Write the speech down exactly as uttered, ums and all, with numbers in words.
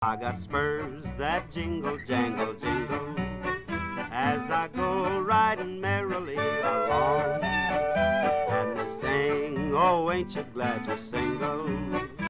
I got spurs that jingle, jangle, jingle as I go riding merrily along. And they sing, oh, ain't you glad you're single?